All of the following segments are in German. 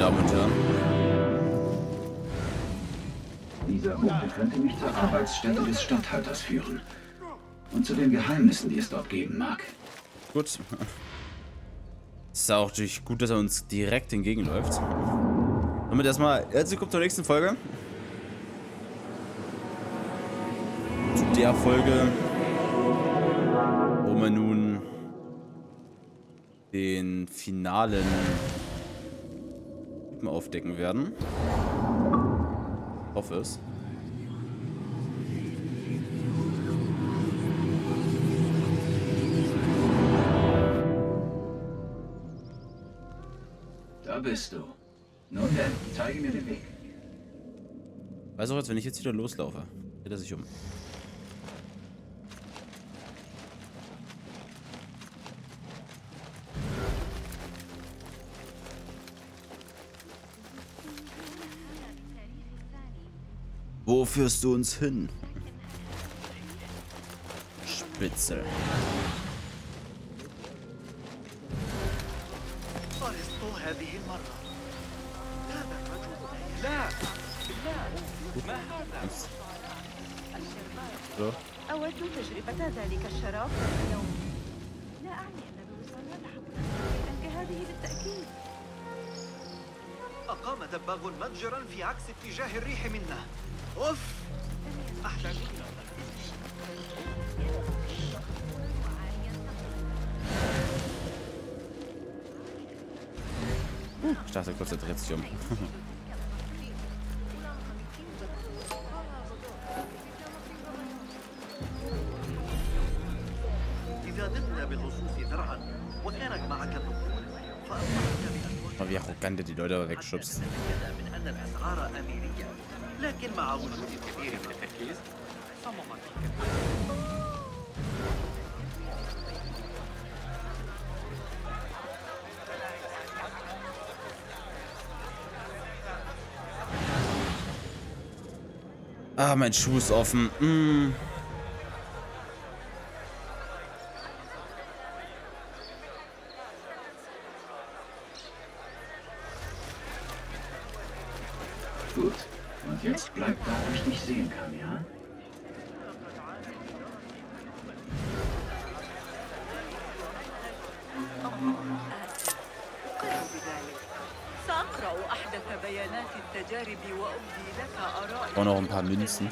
Damen und Herren. Dieser Bote könnte mich zur Arbeitsstätte des Statthalters führen. Und zu den Geheimnissen, die es dort geben mag. Gut. Ist auch natürlich gut, dass er uns direkt entgegenläuft. Damit erstmal herzlich willkommen zur nächsten Folge. Zu der Folge, wo wir nun den finalen Typen aufdecken werden. Ich hoffe es. Da bist du. Nun denn, zeige mir den Weg. Weiß auch jetzt, wenn ich jetzt wieder loslaufe, dreht er sich um. Wo führst du uns hin? Spitze. So. أود تجربة ذلك الشراب اليوم. لا أعني أن الوصول يلحق كهذه بالتأكيد. أقام دباغ متجرا في عكس اتجاه الريح منا. أوف! أحتاج إلى Ich dachte kurz, er dreht sich um. Oh, wie arrogant er die Leute aber wegschubst. Ah, mein Schuh ist offen. Gut. Und jetzt bleib da, wo ich dich sehen kann, ja? سأقرأ أحدث بيانات التجارب وأبدي لك آرائي. Auch noch ein paar Münzen.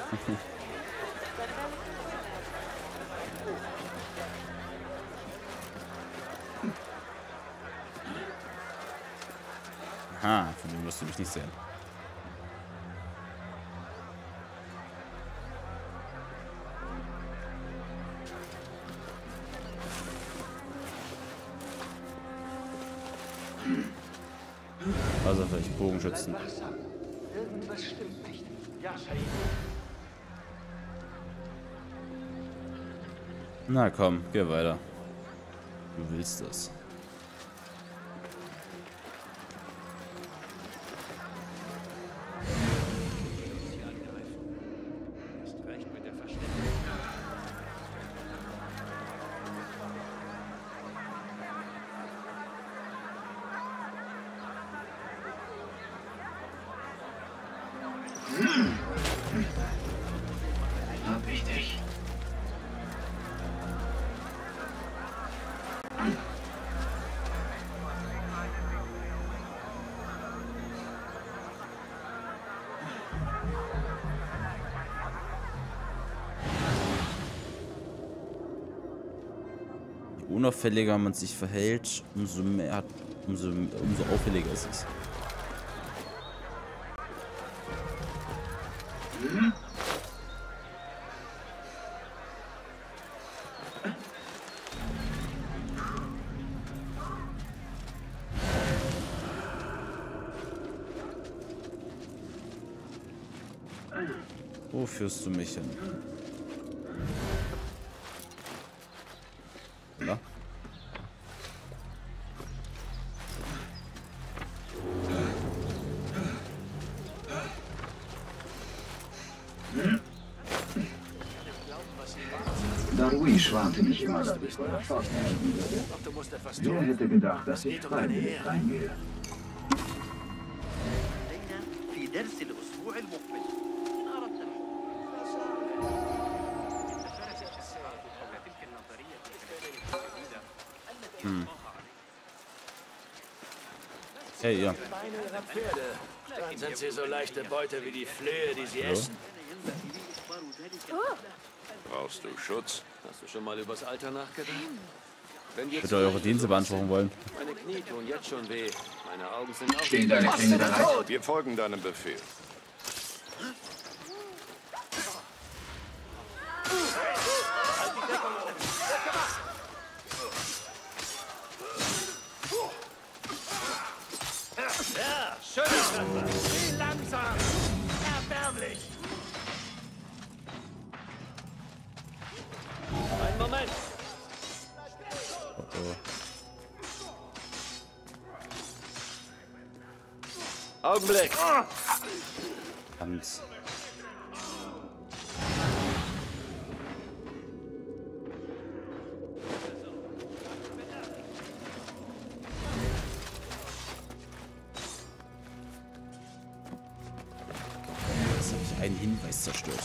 Aha, von dem wirst du mich nicht sehen. Also vielleicht Bogenschützen. irgendwas stimmt nicht. Ja, Shahid. Na komm, geh weiter. Du willst das. Hab ich dich. Je unauffälliger man sich verhält, umso auffälliger ist es. Wo führst du mich hin? Na? Darwish warnte mich immer, dass ich der Faust nehmen würde. Doch du musst etwas Wer tun. hätte gedacht, dass ich freiwillig reingehe? درس الأسبوع المقبل. إن أردت تفرس الشخصيات حول تلك النظرية الجديدة التي أضاف Hey, ja. Dann sind sie so leichte Beute wie die Flöhe, die sie essen. Brauchst du Schutz? Hast du schon mal übers Alter nachgedacht? Wenn wir Bitte eure Dienste beanspruchen wollen. meine Knie tun jetzt schon weh. Meine Augen sind auch... Stehen deine Klinge bereit? Wir folgen deinem Befehl. Ja, schöner Treffer. Wie langsam. Erbärmlich. Einen Moment. Augenblick. Hans. Jetzt habe ich einen Hinweis zerstört.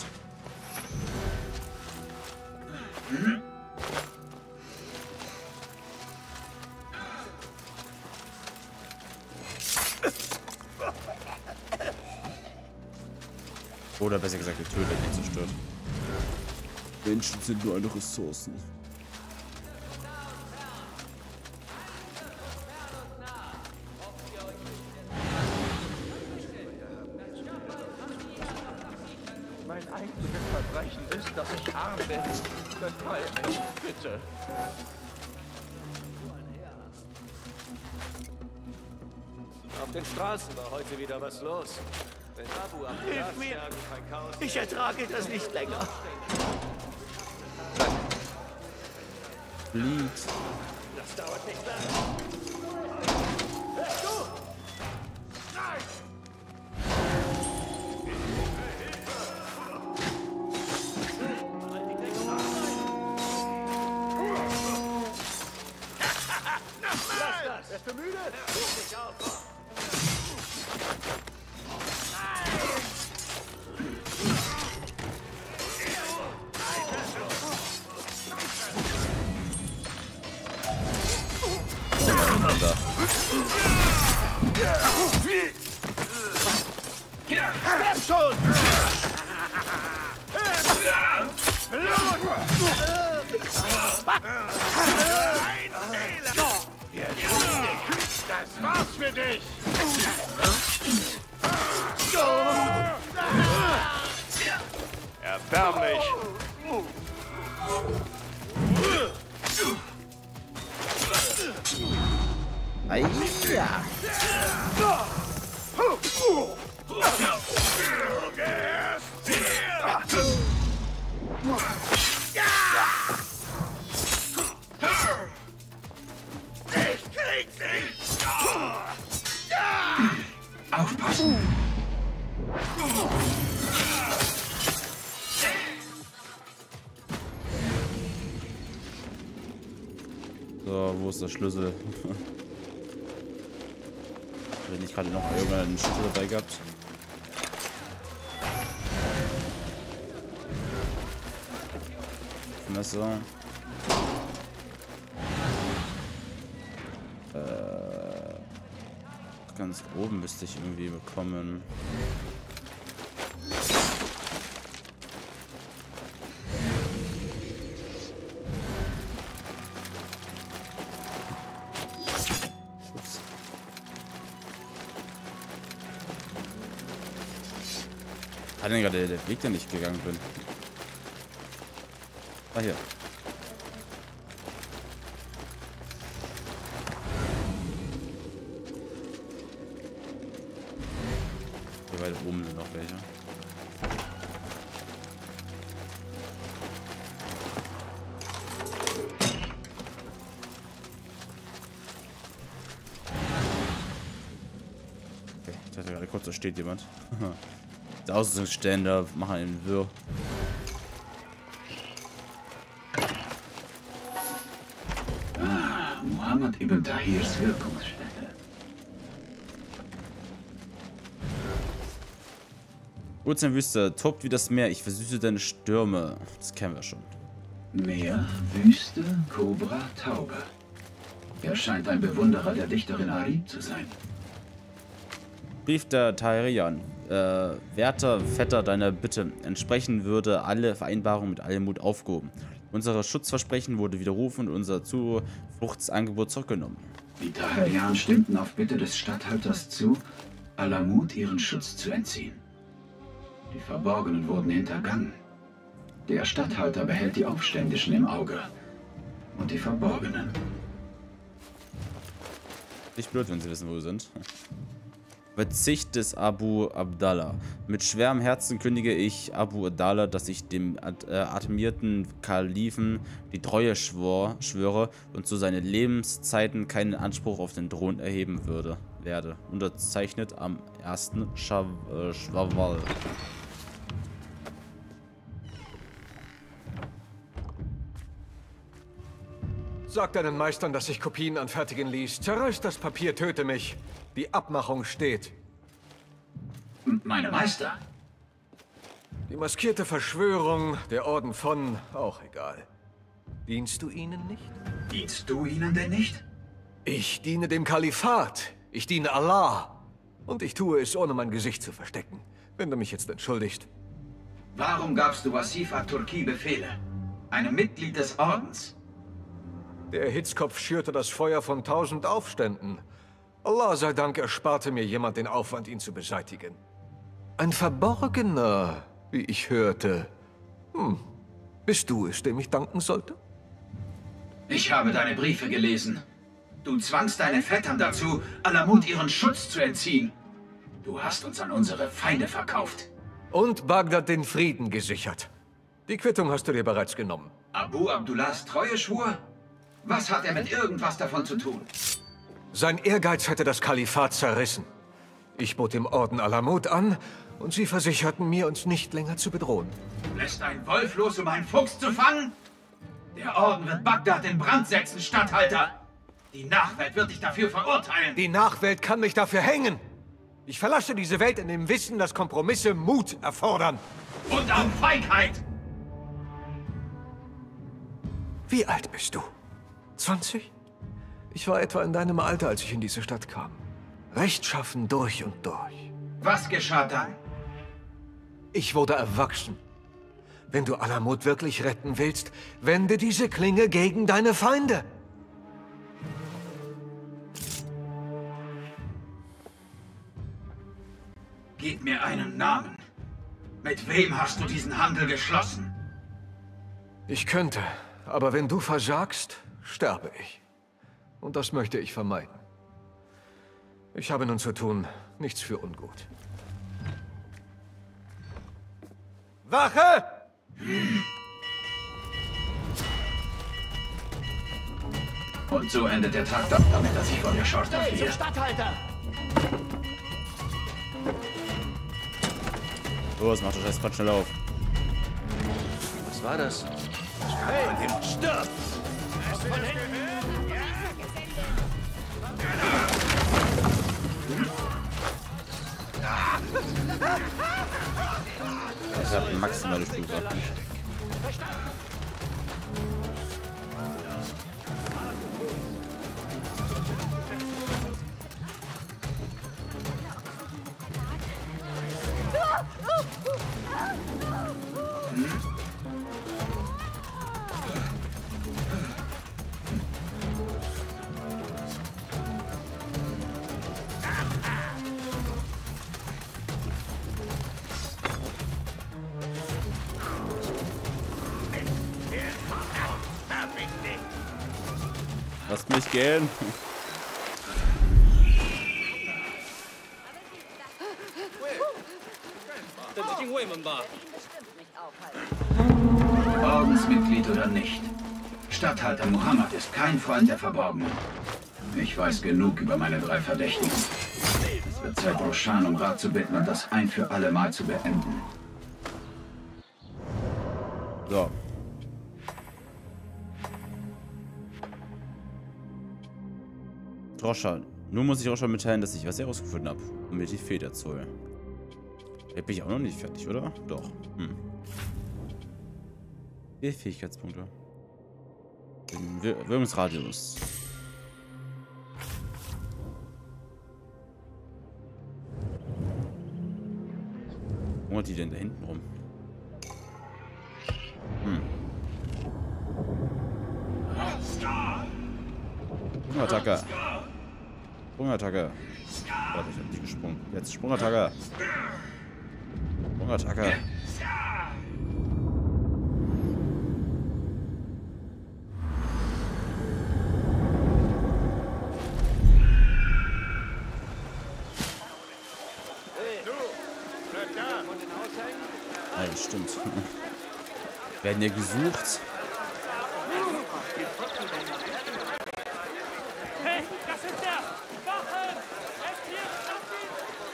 Oder besser gesagt, getötet und zerstört. Menschen sind nur eine Ressourcen. Mein einziges Verbrechen ist, dass ich arm bin. Verzeih mich, bitte. Auf den Straßen war heute wieder was los. Wenn Abu am Hilf mir! Ich ertrage das nicht länger. Flieht. Das dauert nicht lange. Bist du müde? Ruf dich auf. Sterb schon! Das war's für dich! Erbärmlich! Ja. Ich krieg dich! Aufpassen! So, wo ist der Schlüssel? Wenn ich gerade noch irgendeinen Schlüssel dabei gehabt. Messer. Ganz oben müsste ich irgendwie bekommen. Ups. Hat denn gerade der Weg, den ich gegangen bin? Ah, hier. Hier weit oben sind noch welche. Okay, ich dachte gerade kurz, da steht jemand. Die Außenstände machen einen Wirr. Muhammad ibn Tahirs Wirkungsstätte. Ozeanwüste, tobt wie das Meer, ich versüße deine Stürme. Das kennen wir schon. Meer, Wüste, Kobra, Taube. Er scheint ein Bewunderer der Dichterin Arib zu sein. Brief der Tahirian. Werter Vetter deiner Bitte. Entsprechend würde alle Vereinbarungen mit Alamut aufgehoben. Unser Schutzversprechen wurde widerrufen und unser Zufluchtsangebot zurückgenommen. Die Tahirian stimmten auf Bitte des Statthalters zu, Alamut ihren Schutz zu entziehen. Die Verborgenen wurden hintergangen. Der Statthalter behält die Aufständischen im Auge. Und die Verborgenen. Nicht blöd, wenn sie wissen, wo wir sind. Verzicht des Abu Abdallah. Mit schwerem Herzen kündige ich Abu Abdallah, dass ich dem admirierten Kalifen die Treue schwöre und zu seinen Lebenszeiten keinen Anspruch auf den Thron erheben werde. Unterzeichnet am 1. Schawwal. Sag deinen Meistern, dass ich Kopien anfertigen ließ. Zerreiß das Papier, töte mich. Die Abmachung steht. Meine Meister? Die maskierte Verschwörung, der Orden von... auch egal. Dienst du ihnen nicht? Dienst du ihnen denn nicht? Ich diene dem Kalifat. Ich diene Allah. Und ich tue es, ohne mein Gesicht zu verstecken. Wenn du mich jetzt entschuldigst. Warum gabst du Wasif at-Turki Befehle? Einem Mitglied des Ordens? Der Hitzkopf schürte das Feuer von 1000 Aufständen. Allah sei Dank ersparte mir jemand den Aufwand, ihn zu beseitigen. Ein Verborgener, wie ich hörte. Bist du es, dem ich danken sollte? Ich habe deine Briefe gelesen. Du zwangst deine Vettern dazu, Alamut ihren Schutz zu entziehen. Du hast uns an unsere Feinde verkauft. Und Bagdad den Frieden gesichert. Die Quittung hast du dir bereits genommen. Abu Abdullahs Treueschwur? Was hat er mit irgendwas davon zu tun? Sein Ehrgeiz hätte das Kalifat zerrissen. Ich bot dem Orden Alamut an und sie versicherten mir, uns nicht länger zu bedrohen. Du lässt einen Wolf los, um einen Fuchs zu fangen? Der Orden wird Bagdad in Brand setzen, Statthalter. Die Nachwelt wird dich dafür verurteilen. Die Nachwelt kann mich dafür hängen. Ich verlasse diese Welt in dem Wissen, dass Kompromisse Mut erfordern. Und auch Feigheit. Wie alt bist du? 20? Ich war etwa in deinem Alter, als ich in diese Stadt kam. Rechtschaffen durch und durch. Was geschah dann? Ich wurde erwachsen. Wenn du Alamut wirklich retten willst, wende diese Klinge gegen deine Feinde. Gib mir einen Namen. Mit wem hast du diesen Handel geschlossen? Ich könnte, aber wenn du versagst, sterbe ich. Und das möchte ich vermeiden. Ich habe nun zu tun, nichts für ungut. Wache! Und so endet der Tag damit, dass ich vor der Schorta fliehe. Statthalter! Los, mach doch das Quatsch schnell auf. Was war das? Hey, stirb! Ich habe maximale Stufe. Lasst mich gehen. Ordensmitglied oder nicht. Statthalter Muhammad ist kein Freund der Verborgenen. Ich weiß genug über meine 3 Verdächtigen. Es wird Zeit, Roshan um Rat zu bitten und das ein für alle Mal zu beenden. So. Roshan. Nun muss ich Roshan mitteilen, dass ich was herausgefunden habe, um mir die Feder zu holen. Jetzt bin ich auch noch nicht fertig, oder? Doch. 4 Fähigkeitspunkte. Wirkungsradius. Wo hat die denn da hinten rum? Sprungattacke. Sprungattacke. Warte, ich hab nicht gesprungen. Jetzt Sprungattacke. Sprungattacke. Ja, das stimmt. Werden ja gesucht. Hey, das ist der! Wache! Es hier, schafft ihn!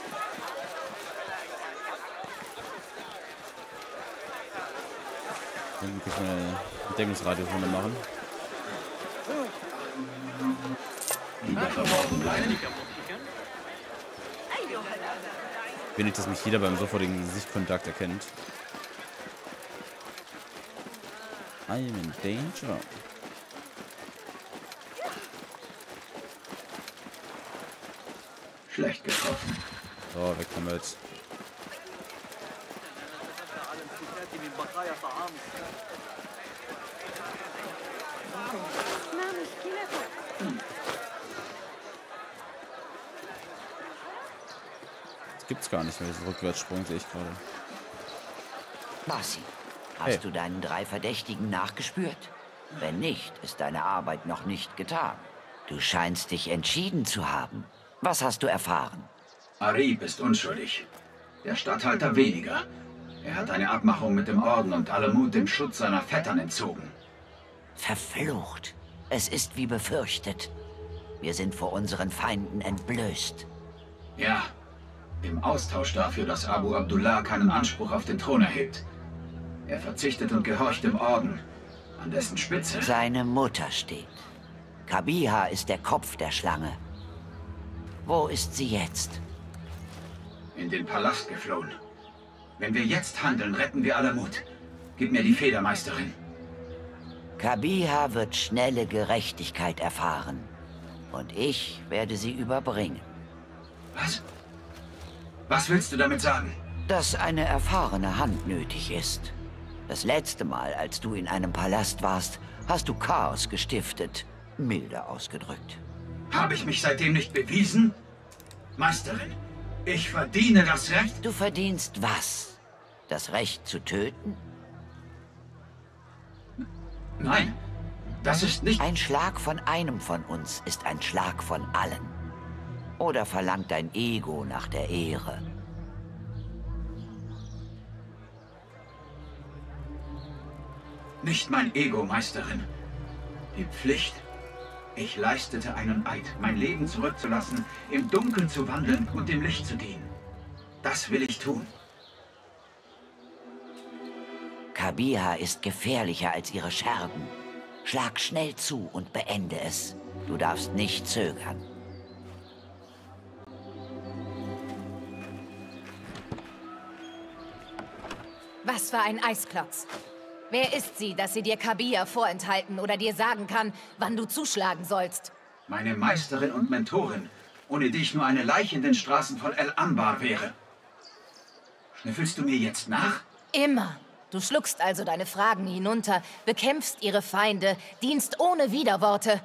Dann kann ich mal eine Entdeckungsradius-Runde machen. Lieber verborgen bleiben. Wenn nicht, dass mich jeder beim sofortigen Sichtkontakt erkennt. I am in danger. Schlecht getroffen. So, weg damit. Das gibt's gar nicht mehr, diesen Rückwärtssprung sehe ich gerade. Marcy, hast Hey. du deinen 3 Verdächtigen nachgespürt? Wenn nicht, ist deine Arbeit noch nicht getan. Du scheinst dich entschieden zu haben. Was hast du erfahren? Arib ist unschuldig. Der Statthalter weniger. Er hat eine Abmachung mit dem Orden und Alamut dem Schutz seiner Vettern entzogen. Verflucht. Es ist wie befürchtet. Wir sind vor unseren Feinden entblößt. Ja, im Austausch dafür, dass Abu Abdullah keinen Anspruch auf den Thron erhebt. Er verzichtet und gehorcht dem Orden, an dessen Spitze. Seine Mutter steht. Kabiha ist der Kopf der Schlange. Wo ist sie jetzt? In den Palast geflohen. Wenn wir jetzt handeln, retten wir Alamut. Gib mir die Federmeisterin. Kabiha wird schnelle Gerechtigkeit erfahren. Und ich werde sie überbringen. Was? Was willst du damit sagen? Dass eine erfahrene Hand nötig ist. Das letzte Mal, als du in einem Palast warst, hast du Chaos gestiftet. Milde ausgedrückt. Habe ich mich seitdem nicht bewiesen? Meisterin, ich verdiene das Recht. Du verdienst was? Das Recht zu töten? Nein, das ist nicht... Ein Schlag von einem von uns ist ein Schlag von allen. Oder verlangt dein Ego nach der Ehre? Nicht mein Ego, Meisterin. Die Pflicht. Ich leistete einen Eid, mein Leben zurückzulassen, im Dunkeln zu wandeln und dem Licht zu dienen. Das will ich tun. Kabiha ist gefährlicher als ihre Schergen. Schlag schnell zu und beende es. Du darfst nicht zögern. Was für ein Eisklotz. Wer ist sie, dass sie dir Kabiha vorenthalten oder dir sagen kann, wann du zuschlagen sollst? Meine Meisterin und Mentorin, ohne die ich nur eine Leiche in den Straßen von El Anbar wäre. Schnüffelst du mir jetzt nach? Immer. Du schluckst also deine Fragen hinunter, bekämpfst ihre Feinde, dienst ohne Widerworte.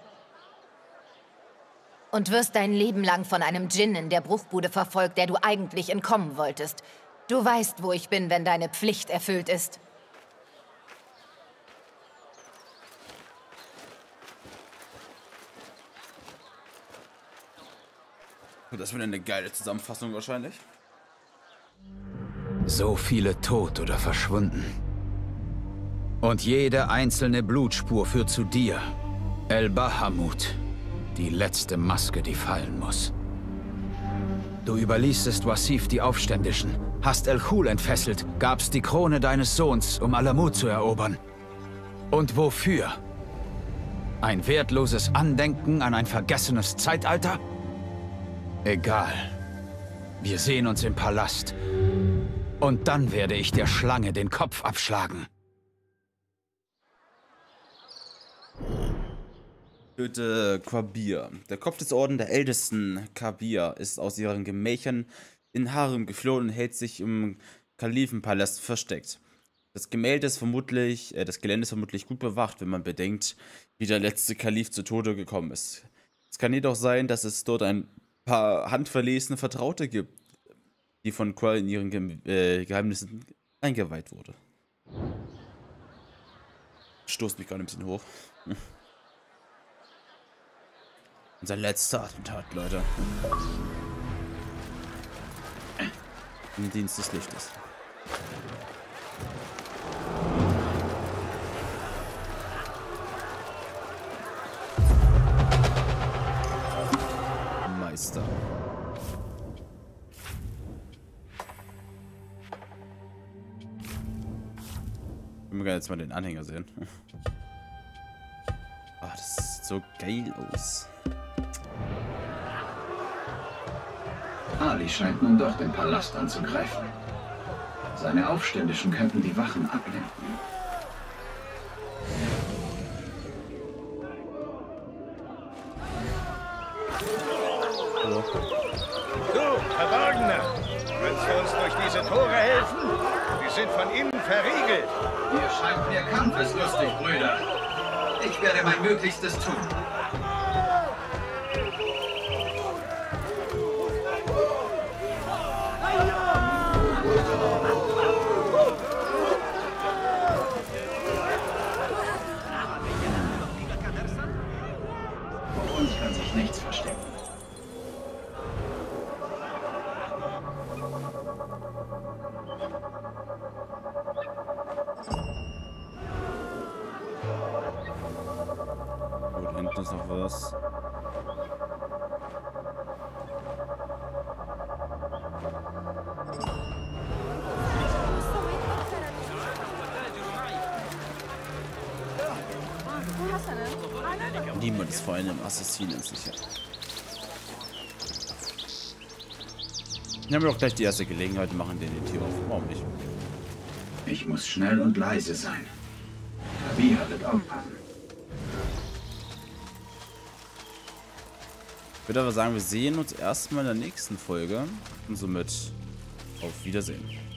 Und wirst dein Leben lang von einem Djinn in der Bruchbude verfolgt, der du eigentlich entkommen wolltest. Du weißt, wo ich bin, wenn deine Pflicht erfüllt ist. Das wird eine geile Zusammenfassung wahrscheinlich. So viele tot oder verschwunden. Und jede einzelne Blutspur führt zu dir, El-Bahamut. Die letzte Maske, die fallen muss. Du überließest Wasif die Aufständischen, hast El-Khul entfesselt, gabst die Krone deines Sohns, um Alamut zu erobern. Und wofür? Ein wertloses Andenken an ein vergessenes Zeitalter? Egal. Wir sehen uns im Palast. Und dann werde ich der Schlange den Kopf abschlagen. Töte Kabir. Der Kopf des Orden der ältesten Kabir ist aus ihren Gemächern in Harem geflohen und hält sich im Kalifenpalast versteckt. Das Gelände ist vermutlich gut bewacht, wenn man bedenkt, wie der letzte Kalif zu Tode gekommen ist. Es kann jedoch sein, dass es dort ein paar handverlesene Vertraute gibt, die von Quell in ihren Geheimnissen eingeweiht wurde. Stoßt mich gerade ein bisschen hoch. Unser letzter Attentat, Leute. Im Dienst des Lichtes. Meister. Ich will jetzt mal den Anhänger sehen. Ah, das sieht so geil aus. Ali scheint nun doch den Palast anzugreifen. Seine Aufständischen könnten die Wachen ablenken. Du, Verborgener! Kannst du uns durch diese Tore helfen? Wir sind von innen verriegelt. Ihr scheint mir kampfeslustig, Brüder. Ich werde mein Möglichstes tun. Vor uns kann sich nichts verstecken. Gut, hinten ist noch was. Niemand ist vor einem Assassinen sicher. Wir haben doch gleich die erste Gelegenheit, machen den die Tür auf. Warum nicht? Ich muss schnell und leise sein. Kabir wird aufpassen. Ich würde aber sagen, wir sehen uns erstmal in der nächsten Folge und somit auf Wiedersehen.